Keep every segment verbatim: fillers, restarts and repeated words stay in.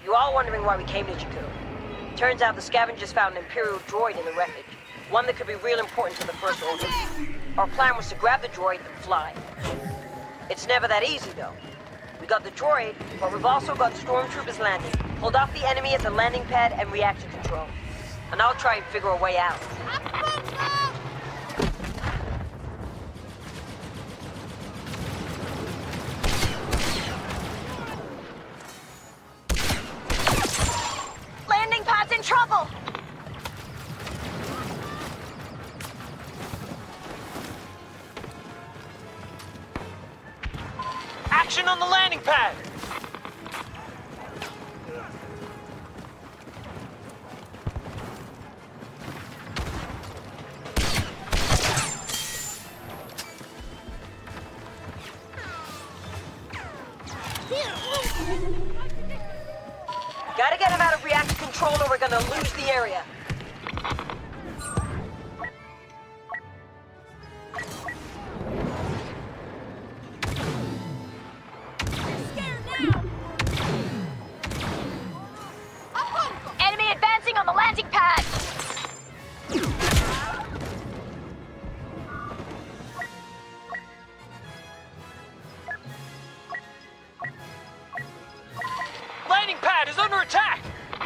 You're all wondering why we came to Jakku. Turns out the scavengers found an Imperial droid in the wreckage. One that could be real important to the First Order. Our plan was to grab the droid and fly. It's never that easy, though. We got the droid, but we've also got stormtroopers landing. Hold off the enemy at the landing pad and reactor control. And I'll try and figure a way out. Landing pad's in trouble! Action on the landing pad! Gotta get him out of reactor control or we're gonna lose the area. Enemy advancing on the landing pad! Landing pad is under attack!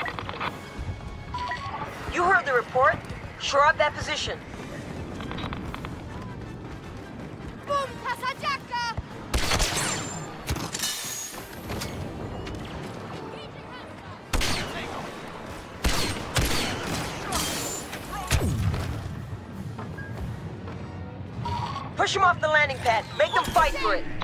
You heard the report. Shore up that position. Boom! Kasajaka! Push him off the landing pad. Make them fight for it.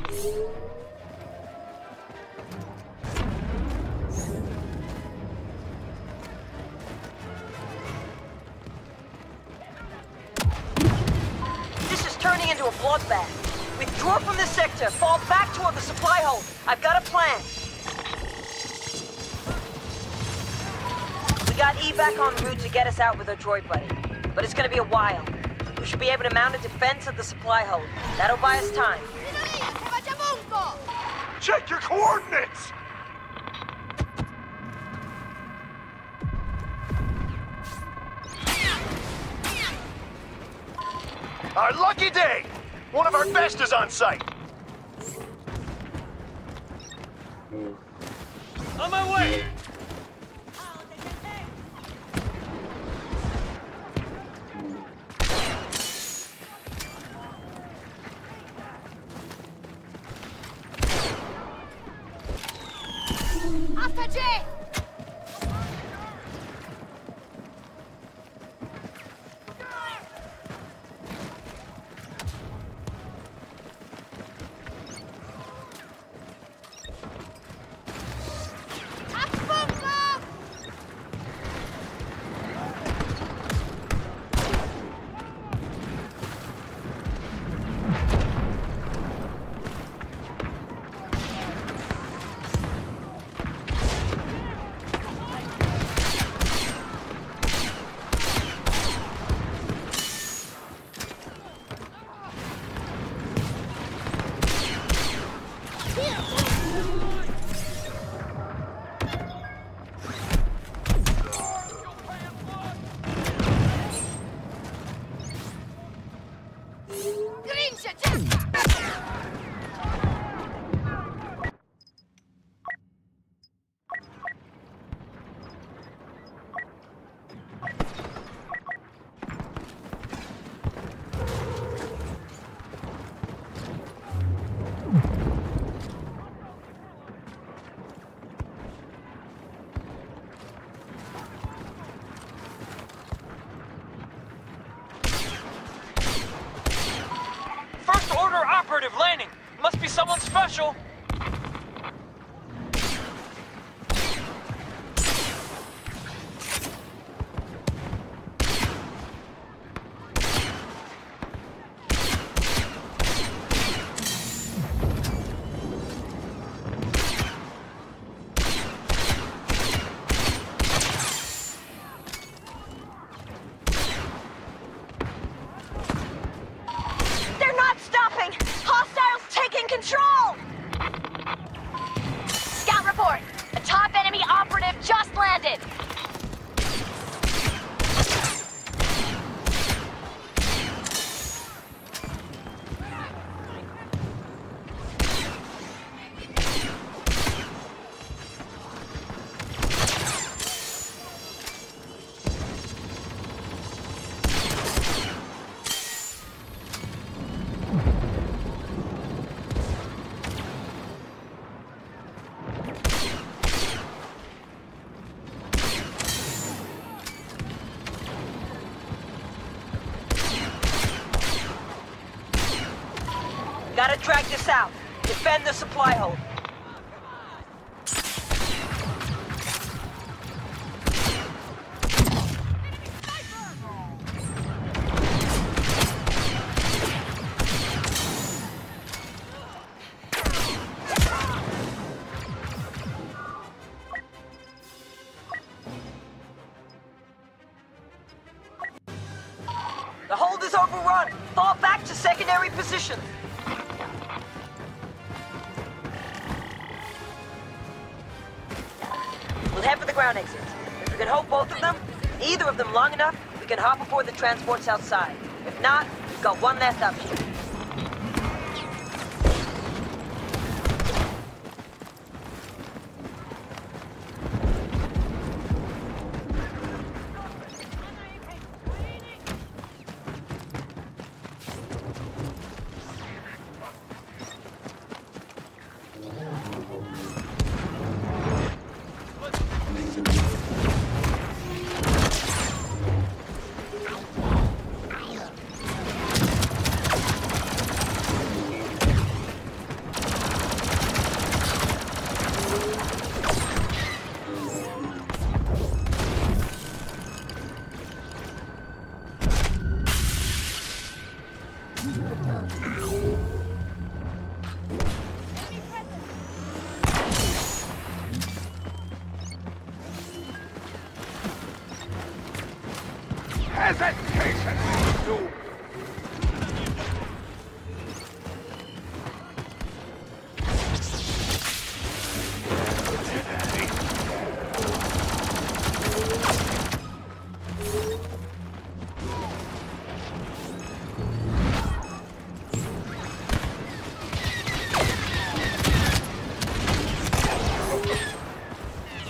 This is turning into a bloodbath. Withdraw from this sector. Fall back toward the supply hold. I've got a plan. We got evac en route to get us out with our droid buddy. But it's gonna be a while. We should be able to mount a defense at the supply hold. That'll buy us time. Check your coordinates! Our lucky day! One of our best is on site! On my way! After First Order operative landing! Must be someone special! They're not stopping! Hostiles taking control! Gotta drag this out. Defend the supply hold. The hold is overrun. Fall back to secondary position. We'll head for the ground exits. If we can hold both of them, either of them long enough, we can hop aboard the transports outside. If not, we've got one last option. Hesitation will do.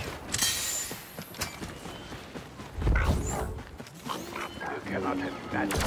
Cannot have that.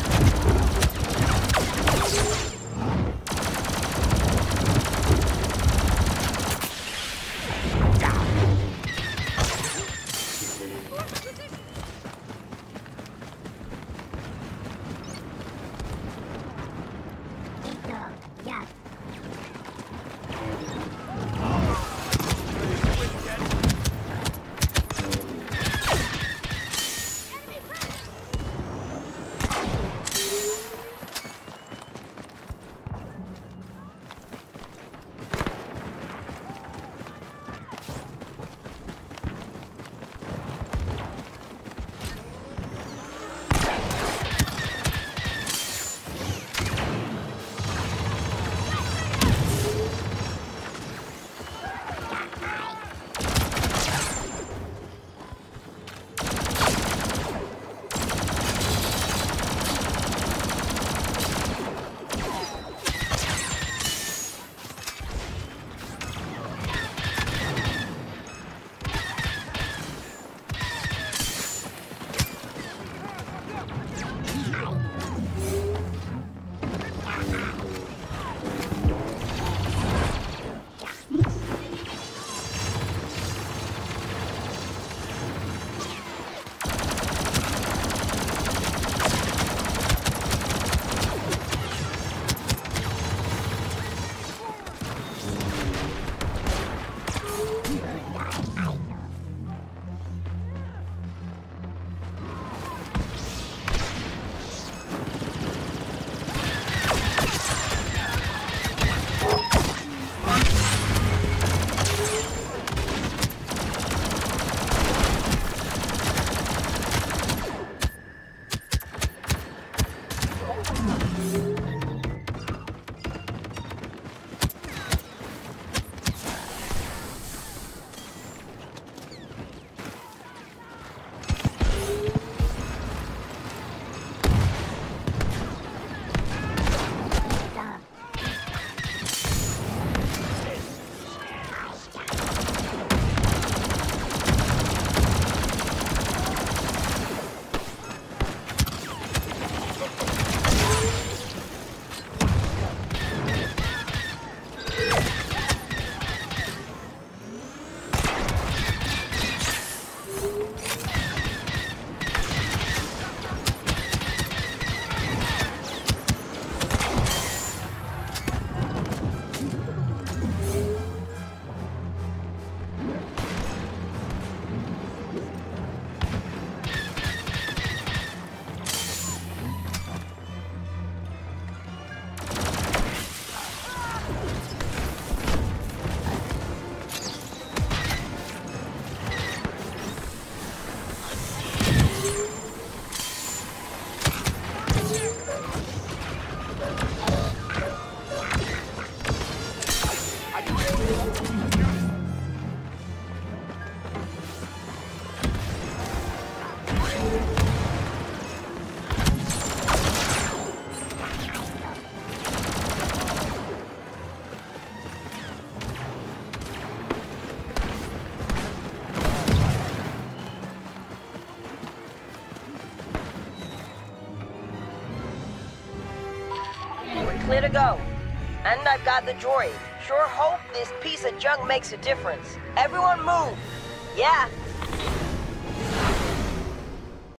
Clear to go. And I've got the droid. Sure hope this piece of junk makes a difference. Everyone move. Yeah,